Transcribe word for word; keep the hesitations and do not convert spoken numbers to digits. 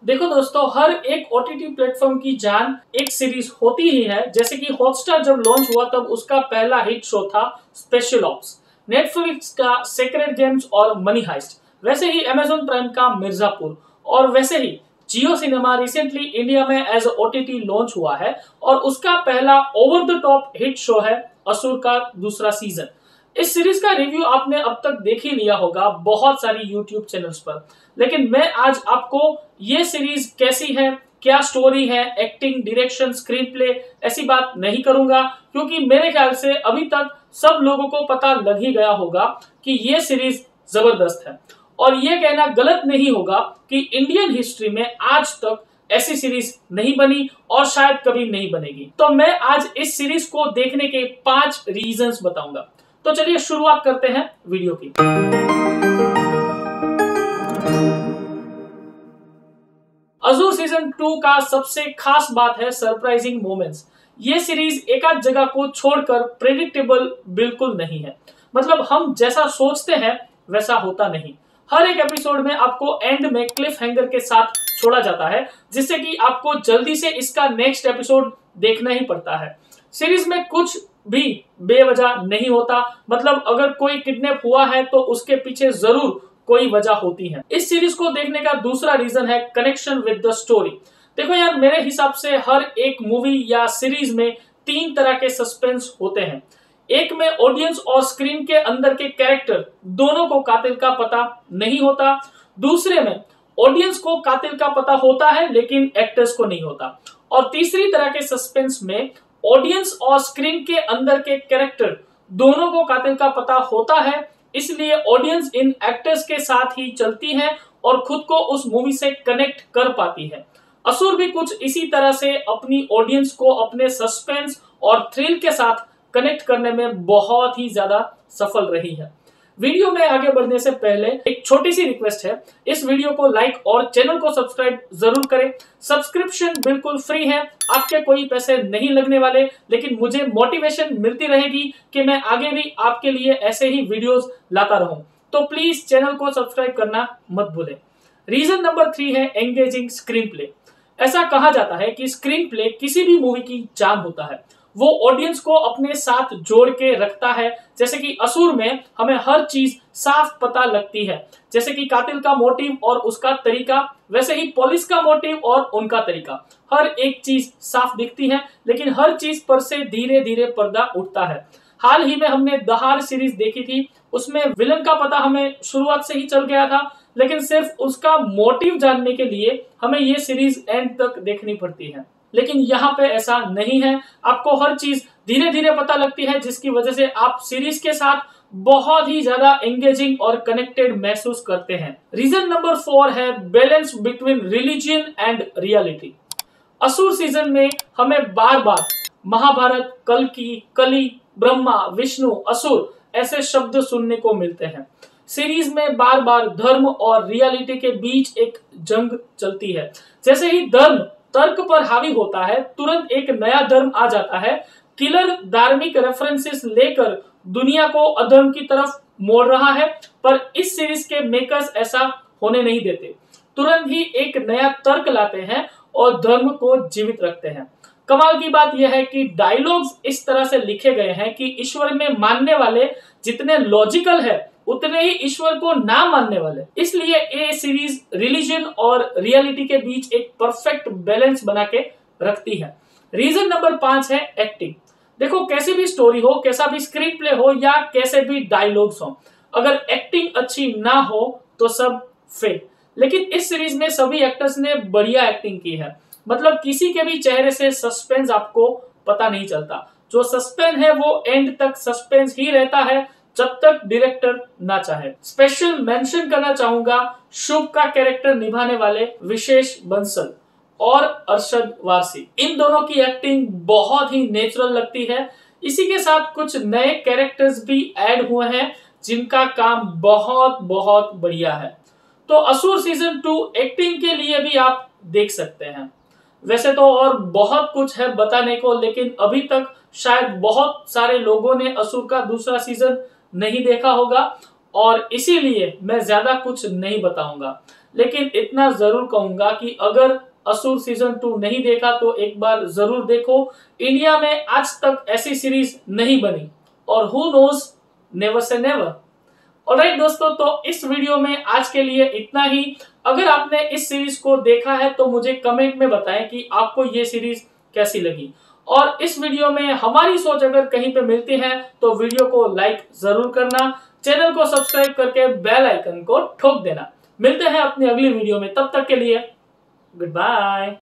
देखो दोस्तों, हर एक ओटीटी प्लेटफॉर्म की जान एक सीरीज होती ही है। जैसे कि हॉटस्टार जब लॉन्च हुआ तब उसका पहला हिट शो था स्पेशल ऑप्स, नेटफ्लिक्स का सेक्रेड गेम्स और मनी हाइस्ट, वैसे ही अमेजॉन प्राइम का मिर्जापुर, और वैसे ही जियो सिनेमा रिसेंटली इंडिया में एज ओटीटी लॉन्च हुआ है और उसका पहला over the top hit show है असुर का दूसरा सीजन। इस सीरीज का रिव्यू आपने अब तक देख ही लिया होगा बहुत सारी यूट्यूब चैनल्स पर, लेकिन मैं आज आपको ये सीरीज कैसी है, क्या स्टोरी है, एक्टिंग, डायरेक्शन, स्क्रीन प्ले, ऐसी बात नहीं करूंगा, क्योंकि मेरे ख्याल से अभी तक सब लोगों को पता लग ही गया होगा कि ये सीरीज जबरदस्त है। और ये कहना गलत नहीं होगा कि इंडियन हिस्ट्री में आज तक ऐसी सीरीज नहीं बनी और शायद कभी नहीं बनेगी। तो मैं आज इस सीरीज को देखने के पांच रीजंस बताऊंगा। तो चलिए शुरुआत करते हैं वीडियो की। असुर सीजन टू का सबसे खास बात है सरप्राइजिंग मोमेंट्स। ये सीरीज एक आध जगह को छोड़कर प्रेडिक्टेबल बिल्कुल नहीं है। मतलब हम जैसा सोचते हैं वैसा होता नहीं। हर एक एपिसोड में आपको एंड में क्लिफ हैंगर के साथ छोड़ा जाता है, जिससे कि आपको जल्दी से इसका नेक्स्ट एपिसोड देखना ही पड़ता है। सीरीज में कुछ भी बेवजह नहीं होता। मतलब अगर कोई किडनैप हुआ है तो उसके पीछे जरूर कोई वजह होती है। इस सीरीज को देखने का दूसरा रीजन है कनेक्शन विद द स्टोरी। देखो यार, मेरे हिसाब से हर एक मूवी या सीरीज में तीन तरह के सस्पेंस होते हैं। एक में ऑडियंस और स्क्रीन के अंदर के कैरेक्टर दोनों को कातिल का पता नहीं होता। दूसरे में ऑडियंस को कातिल का पता होता है लेकिन एक्टर्स को नहीं होता। और तीसरी तरह के सस्पेंस में ऑडियंस और स्क्रीन के अंदर के कैरेक्टर दोनों को कातिल का पता होता है, इसलिए ऑडियंस इन एक्टर्स के साथ ही चलती है और खुद को उस मूवी से कनेक्ट कर पाती है। असुर भी कुछ इसी तरह से अपनी ऑडियंस को अपने सस्पेंस और थ्रिल के साथ कनेक्ट करने में बहुत ही ज्यादा सफल रही है। वीडियो में आगे बढ़ने से पहले एक छोटी सी रिक्वेस्ट है, इस वीडियो को लाइक और चैनल को सब्सक्राइब जरूर करें। सब्सक्रिप्शन बिल्कुल फ्री है, आपके कोई पैसे नहीं लगने वाले, लेकिन मुझे मोटिवेशन मिलती रहेगी कि मैं आगे भी आपके लिए ऐसे ही वीडियोस लाता रहूं। तो प्लीज चैनल को सब्सक्राइब करना मत भूलें। रीजन नंबर थ्री है एंगेजिंग स्क्रीन प्ले। ऐसा कहा जाता है कि स्क्रीन प्ले किसी भी मूवी की जान होता है। वो ऑडियंस को अपने साथ जोड़ के रखता है। जैसे कि असुर में हमें हर चीज साफ पता लगती है, जैसे कि कातिल का मोटिव और उसका तरीका, वैसे ही पुलिस का मोटिव और उनका तरीका, हर एक चीज साफ दिखती है, लेकिन हर चीज पर से धीरे धीरे पर्दा उठता है। हाल ही में हमने दहाड़ सीरीज देखी थी, उसमें विलन का पता हमें शुरुआत से ही चल गया था, लेकिन सिर्फ उसका मोटिव जानने के लिए हमें ये सीरीज एंड तक देखनी पड़ती है। लेकिन यहाँ पे ऐसा नहीं है, आपको हर चीज धीरे धीरे पता लगती है, जिसकी वजह से आप सीरीज के साथ बहुत ही ज्यादा एंगेजिंग और कनेक्टेड महसूस करते हैं। रीजन नंबर फोर है balance between religion and reality. Asur season में हमें बार बार महाभारत, कल्कि, कली, ब्रह्मा, विष्णु, असुर ऐसे शब्द सुनने को मिलते हैं। सीरीज में बार बार धर्म और रियलिटी के बीच एक जंग चलती है। जैसे ही धर्म तर्क पर हावी होता है, तुरंत एक नया धर्म आ जाता है। किलर धार्मिक रेफरेंसेस लेकर दुनिया को अधर्म की तरफ मोड़ रहा है, पर इस सीरीज के मेकर्स ऐसा होने नहीं देते। तुरंत ही एक नया तर्क लाते हैं और धर्म को जीवित रखते हैं। कमाल की बात यह है कि डायलॉग्स इस तरह से लिखे गए हैं कि ईश्वर में मानने वाले जितने लॉजिकल है उतने ही ईश्वर को ना मानने वाले। इसलिए ये सीरीज रिलीजन और रियलिटी के बीच एक परफेक्ट बैलेंस बना के रखती है। रीजन नंबर पांच है एक्टिंग। देखो, कैसी भी स्टोरी हो, कैसा भी स्क्रीन प्ले हो या कैसे भी डायलॉग्स हो, अगर एक्टिंग अच्छी ना हो तो सब फेल। लेकिन इस सीरीज में सभी एक्टर्स ने बढ़िया एक्टिंग की है। मतलब किसी के भी चेहरे से सस्पेंस आपको पता नहीं चलता। जो सस्पेंस है वो एंड तक सस्पेंस ही रहता है, जब तक डायरेक्टर ना चाहे। स्पेशल मेंशन करना चाहूंगा शुभ का कैरेक्टर निभाने वाले विशेष बंसल और अरशद वारसी। इन दोनों की एक्टिंग बहुत ही नेचुरल लगती है। इसी के साथ कुछ नए कैरेक्टर्स भी ऐड हुए हैं जिनका काम बहुत बहुत बढ़िया है। तो असुर सीजन टू एक्टिंग के लिए भी आप देख सकते हैं। वैसे तो और बहुत कुछ है बताने को, लेकिन अभी तक शायद बहुत सारे लोगों ने असुर का दूसरा सीजन नहीं देखा होगा और इसीलिए मैं ज्यादा कुछ नहीं बताऊंगा। लेकिन इतना जरूर कहूंगा कि अगर असुर सीजन टू नहीं देखा तो एक बार जरूर देखो। इंडिया में आज तक ऐसी सीरीज नहीं बनी और who knows, never say never. Alright दोस्तों, तो इस वीडियो में आज के लिए इतना ही। अगर आपने इस सीरीज को देखा है तो मुझे कमेंट में बताएं कि आपको ये सीरीज कैसी लगी। और इस वीडियो में हमारी सोच अगर कहीं पे मिलती है तो वीडियो को लाइक जरूर करना, चैनल को सब्सक्राइब करके बेल आइकन को ठोक देना। मिलते हैं अपनी अगली वीडियो में, तब तक के लिए गुड बाय।